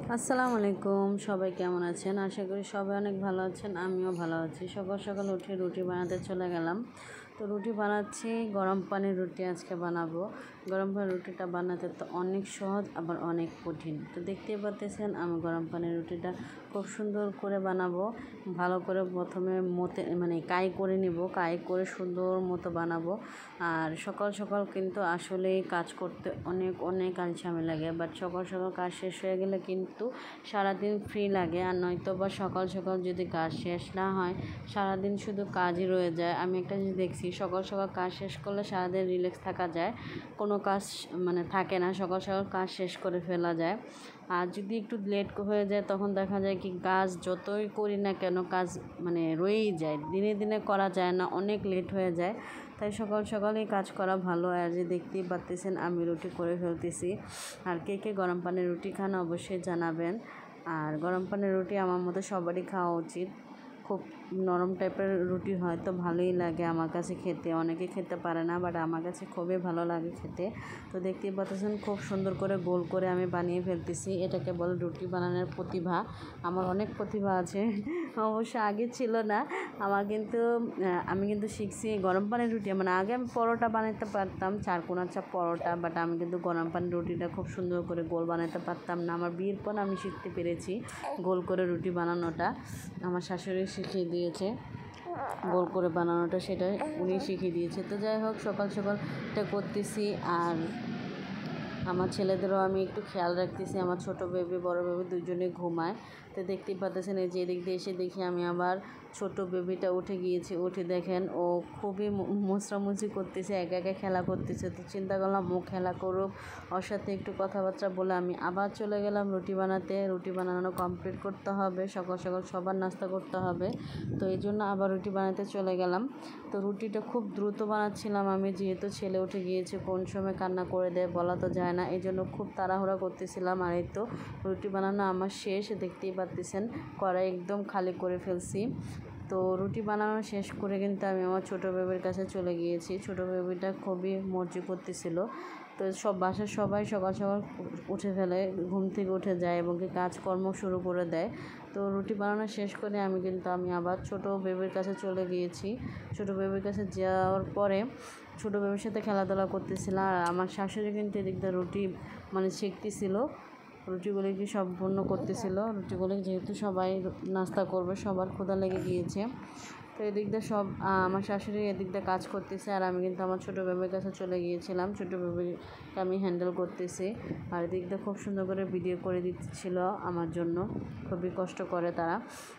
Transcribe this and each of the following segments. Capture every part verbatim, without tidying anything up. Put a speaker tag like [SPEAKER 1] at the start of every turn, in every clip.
[SPEAKER 1] আসসালামু আলাইকুম, সবাই কেমন আছেন? আশা করি সবাই অনেক ভালো আছেন। আমিও ভালো আছি। সকাল সকাল উঠে রুটি বানাতে চলে গেলাম। তো রুটি বানাচ্ছি, গরম পানির রুটি আজকে বানাবো। গরম পানির রুটিটা বানাতে তো অনেক সহজ, আবার অনেক কঠিন। তো দেখতেই পাচ্ছেন আমি গরম পানির রুটিটা খুব সুন্দর করে বানাবো। ভালো করে প্রথমে মতে মানে কাই করে নিব, কাই করে সুন্দর মতো বানাবো। আর সকাল সকাল কিন্তু আসলেই কাজ করতে অনেক অনেক আলসামি লাগে, বাট সকাল সকাল কাজ শেষ হয়ে গেলে কিন্তু সারাদিন ফ্রি লাগে। আর নয়তো বা সকাল সকাল যদি কাজ শেষ না হয়, সারাদিন শুধু কাজই রয়ে যায়। আমি একটা জিনিস দেখছি, সকাল সকাল কাজ শেষ করলে সারাদিন রিল্যাক্স থাকা যায়, কোনো কাজ মানে থাকে না, সকাল সকাল কাজ শেষ করে ফেলা যায়। আর যদি একটু লেট হয়ে যায় তখন দেখা যায় কি কাজ যতই করি না কেন কাজ মানে রয়েই যায়, দিনে দিনে করা যায় না, অনেক লেট হয়ে যায়। তাই সকাল সকালেই কাজ করা ভালো। আর যে দেখতেই পাচ্ছেন আমি রুটি করে ফেলতেছি। আর কে কে গরম পানির রুটি খান অবশ্যই জানাবেন। আর গরম পানির রুটি আমার মতো সবারই খাওয়া উচিত। খুব নরম টাইপের রুটি হয় তো ভালোই লাগে আমার কাছে খেতে। অনেকে খেতে পারে না, বাট আমার কাছে খুবই ভালো লাগে খেতে। তো দেখতেই পাচ্ছেন খুব সুন্দর করে গোল করে আমি বানিয়ে ফেলতেছি। এটাকে বলে রুটি বানানোর প্রতিভা। আমার অনেক প্রতিভা আছে, অবশ্য আগে ছিল না আমার, কিন্তু আমি কিন্তু শিখছি গরম পানির রুটি। মানে আগে আমি পরোটা বানাতে পারতাম, চারকোনা চাপ পরোটা, বাট আমি কিন্তু গরম পানির রুটিটা খুব সুন্দর করে গোল বানাতে পারতাম না। আমার বিয়ের পর আমি শিখতে পেরেছি গোল করে রুটি বানানোটা। আমার শাশুড়ি শিখিয়ে দিয়েছে গোল করে বানানোটা, সেটা উনি শিখিয়ে দিয়েছে। তো যাই হোক, সকাল সকাল এটা করতেছি। আর আমার ছেলেদেরও আমি একটু খেয়াল রাখতেছি। আমার ছোটো বেবি বড় বেবি দুজনে ঘুমায়। তো দেখতেই পাচ্ছেন এই যে এদিক দিয়ে এসে দেখি আমি আবার ছোটো বেবিটা উঠে গিয়েছে। উঠে দেখেন ও খুবই মোছরামুছি করতেছে, একা একা খেলা করতেছে। তো চিন্তা করলাম ও খেলা করুক, ওর সাথে একটু কথাবার্তা বলে আমি আবার চলে গেলাম রুটি বানাতে। রুটি বানানো কমপ্লিট করতে হবে, সকাল সকাল সবার নাস্তা করতে হবে। তো এই জন্য আবার রুটি বানাতে চলে গেলাম। তো রুটিটা খুব দ্রুত বানাচ্ছিলাম আমি, যেহেতু ছেলে উঠে গিয়েছে, কোন সময় কান্না করে দেয় বলা তো যায় না, এই জন্য খুব তাড়াহুড়া করতেছিলাম। আর এই তো রুটি বানানো আমার শেষ, দেখতেই পাচ্ছেন কড়াই একদম খালি করে ফেলছি। তো রুটি বানানো শেষ করে কিন্তু আমি আমার ছোটো বেবির কাছে চলে গিয়েছি। ছোটো বেবিটা খুবই মর্জি করতেছিল। তো সব বাসার সবাই সকাল সকাল উঠে ফেলে, ঘুম থেকে উঠে যায় এবং কি কাজকর্ম শুরু করে দেয়। তো রুটি বানানো শেষ করে আমি কিন্তু আমি আবার ছোটো বেবির কাছে চলে গিয়েছি। ছোটো বেবির কাছে যাওয়ার পরে ছোটো বেবির সাথে খেলাধুলা করতেছিলাম। আর আমার শাশুড়ি কিন্তু এদিক দিয়ে রুটি মানে শেখতেছিল, রুটিগুলি কি সম্পূর্ণ করতেছিল। রুটিগুলি যেহেতু সবাই নাস্তা করবে, সবার ক্ষুধা লেগে গিয়েছে। তো এদিক দিয়ে সব আমার শাশুড়ি এদিক দিয়ে কাজ করতেছে, আর আমি কিন্তু আমার ছোটো বেবির কাছে চলে গিয়েছিলাম। ছোটো বেবিকে আমি হ্যান্ডেল করতেছি। আর এদিক দিয়ে খুব সুন্দর করে ভিডিও করে দিচ্ছিল আমার জন্য, খুবই কষ্ট করে তারা।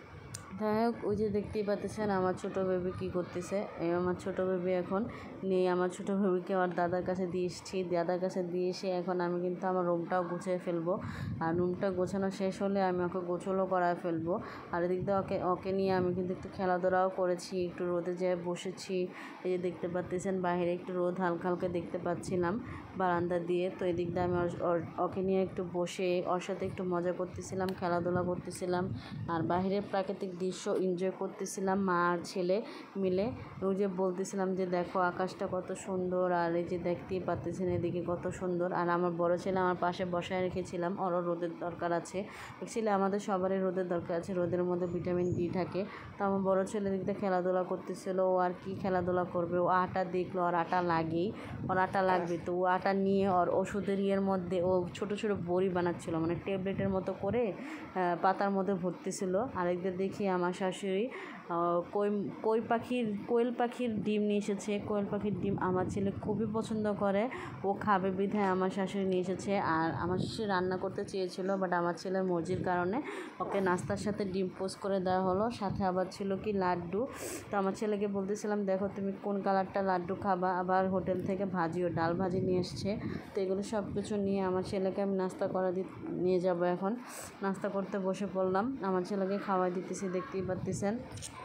[SPEAKER 1] যাই হোক, ওই যে দেখতেই পাচ্ছেন আমার ছোটো বেবি কী করতেছে। এই আমার ছোটো বেবি এখন নিয়ে আমার ছোটো বেবিকে আমার দাদার কাছে দিয়ে এসেছি। দাদার কাছে দিয়ে এসে এখন আমি কিন্তু আমার রুমটাও গুছিয়ে ফেলবো। আর রুমটা গোছানো শেষ হলে আমি ওকে গোছলও করায় ফেলবো। আর এদিক দিয়ে ওকে ওকে নিয়ে আমি কিন্তু একটু খেলাধুলাও করেছি, একটু রোদে যেয়ে বসেছি। এই যে দেখতে পাচ্ছেন বাইরে একটু রোদ হালকা হালকা দেখতে পাচ্ছিলাম বারান্দা দিয়ে। তো এদিক দিয়ে আমি ওকে নিয়ে একটু বসে ওর সাথে একটু মজা করতেছিলাম, খেলাধুলা করতেছিলাম। আর বাইরের প্রাকৃতিক দৃশ্য এনজয় করতেছিলাম মা আর ছেলে মিলে। ওই যে বলতেছিলাম যে দেখো আকাশটা কত সুন্দর, আর এই যে দেখতেই পাচ্ছেন এদিকে কত সুন্দর। আর আমার বড় ছেলে আমার পাশে বসায় রেখেছিলাম, ওরও রোদের দরকার আছে। অ্যাকচুয়ালি আমাদের সবারই রোদের দরকার আছে, রোদের মধ্যে ভিটামিন ডি থাকে। তো আমার বড় ছেলে দিকটা খেলাধুলা করতেছিল। ও আর কি খেলাধুলা করবে, ও আটা দেখলো, আর আটা লাগেই, ওর আটা লাগবে। তো ও আটা নিয়ে ওর ওষুধের ইয়ের মধ্যে ও ছোটো ছোটো বড়ি বানাচ্ছিল, মানে ট্যাবলেটের মতো করে পাতার মধ্যে ভরতেছিল। আরেকদের দেখি আমার শাশুড়ি কই কই পাখির কোয়েল পাখির ডিম নিয়ে এসেছে। কোয়েল পাখির ডিম আমার ছেলে খুবই পছন্দ করে, ও খাবে বিধায় আমার শাশুড়ি নিয়ে এসেছে। আর আমার শাশুড়ি রান্না করতে চেয়েছিল, বাট আমার ছেলের মর্জির কারণে ওকে নাস্তার সাথে ডিম পোস্ট করে দেওয়া হলো। সাথে আবার ছিল কি লাড্ডু। তো আমার ছেলেকে বলতেছিলাম দেখো তুমি কোন কালারটা লাড্ডু খাবা। আবার হোটেল থেকে ভাজিও ডাল ভাজি নিয়ে এসছে। তো এগুলো সব কিছু নিয়ে আমার ছেলেকে আমি নাস্তা করা দি নিয়ে যাব। এখন নাস্তা করতে বসে পড়লাম, আমার ছেলেকে খাওয়াই দিতেছি, দেখতেই পাচ্ছেন।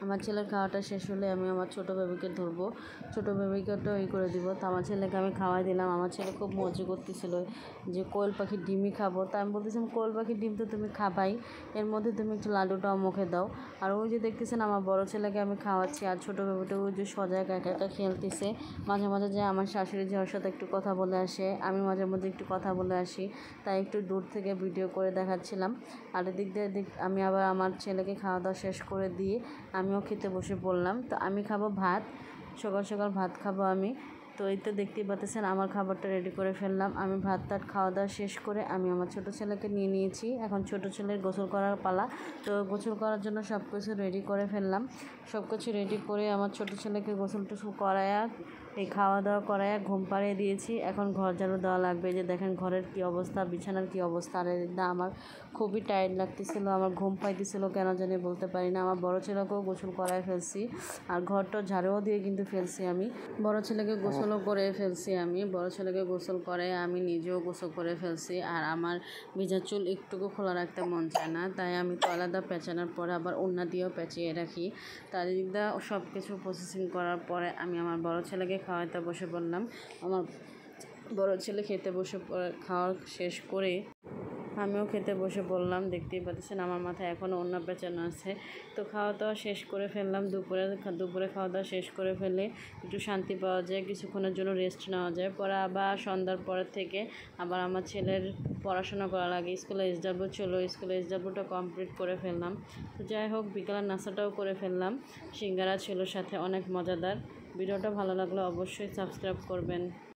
[SPEAKER 1] আমার ছেলের খাওয়াটা শেষ হলে আমি আমার ছোটো বেবিকে ধরবো, ছোটো বেবিকেটাও ই করে দিব। তো আমার ছেলেকে আমি খাওয়াই দিলাম। আমার ছেলে খুব মজা করতেছিল যে কোয়েল পাখির ডিমই খাবো। তা আমি বলতেছিলাম কোয়েল পাখির ডিম তো তুমি খাবাই, এর মধ্যে তুমি একটু লাড্ডুটাও মুখে দাও। আর ওই যে দেখতেছেন আমার বড় ছেলেকে আমি খাওয়াচ্ছি, আর ছোটো বেবিটা ওই যে সজাগ একা একা খেলতেছে। মাঝে মাঝে যে আমার শাশুড়ি যে ওর সাথে একটু কথা বলে আসে, আমি মাঝে মধ্যে একটু কথা বলে আসি, তাই একটু দূর থেকে ভিডিও করে দেখাচ্ছিলাম। আর এদিক দিয়ে দিক আমি আবার আমার ছেলেকে খাওয়া দাওয়া শেষ করে দিয়ে আমিও খেতে বসে পড়লাম। তো আমি খাবো ভাত, সকাল সকাল ভাত খাবো আমি। তো এই তো দেখতেই পাচ্ছেন আমার খাবারটা রেডি করে ফেললাম। আমি ভাত টাত খাওয়া দাওয়া শেষ করে আমি আমার ছোটো ছেলেকে নিয়ে নিয়েছি। এখন ছোটো ছেলের গোসল করার পালা। তো গোসল করার জন্য সব কিছু রেডি করে ফেললাম। সব কিছু রেডি করে আমার ছোটো ছেলেকে গোসল টোসল করায়া এই খাওয়া দাওয়া করায় ঘুম পাড়িয়ে দিয়েছি। এখন ঘর ঝাড়ু দেওয়া লাগবে। যে দেখেন ঘরের কি অবস্থা, বিছানার কি অবস্থা। আর এদিকটা আমার খুবই টায়ার্ড লাগতেছিল, আমার ঘুম পাইতেছিল কেন জানি বলতে পারি না। আমার বড় ছেলেকেও গোসল করায় ফেলছি, আর ঘরটা ঝাড়ুও দিয়ে কিন্তু ফেলছি আমি। বড় ছেলেকে গোসলও করে ফেলছি আমি বড় ছেলেকে গোসল করে আমি নিজেও গোসল করে ফেলছি। আর আমার ভিজা চুল একটুকু খোলা রাখতে মন চায় না, তাই আমি তো আলাদা পেঁচানোর পরে আবার ওড়না দিয়েও পেঁচিয়ে রাখি। তার দিকটা সব কিছু প্রসেসিং করার পরে আমি আমার বড় ছেলেকে খাওয়াতে বসে পড়লাম। আমার বড় ছেলে খেতে বসে খাওয়া শেষ করে আমিও খেতে বসে পড়লাম। দেখতেই পাচ্ছেন আমার মাথায় এখনও ওড়না পেঁচানো আছে। তো খাওয়া দাওয়া শেষ করে ফেললাম। দুপুরে দুপুরে খাওয়া দাওয়া শেষ করে ফেলে একটু শান্তি পাওয়া যায়, কিছুক্ষণের জন্য রেস্ট নেওয়া যায়। পরে আবার সন্ধ্যার পরের থেকে আবার আমার ছেলের পড়াশোনা করা লাগে। স্কুলে এসডাব্লিউ চলো, স্কুলে এসডাব্লিউটা কমপ্লিট করে ফেললাম। তো যাই হোক, বিকালের নাস্তাটাও করে ফেললাম। সিঙ্গারা ছিল সাথে, অনেক মজাদার। ভিডিওটা ভালো লাগলে অবশ্যই সাবস্ক্রাইব করবেন।